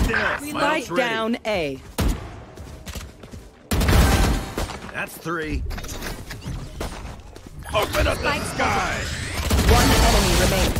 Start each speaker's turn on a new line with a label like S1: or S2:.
S1: Spike down A.
S2: That's 3. Open up the sky!
S1: One enemy remains.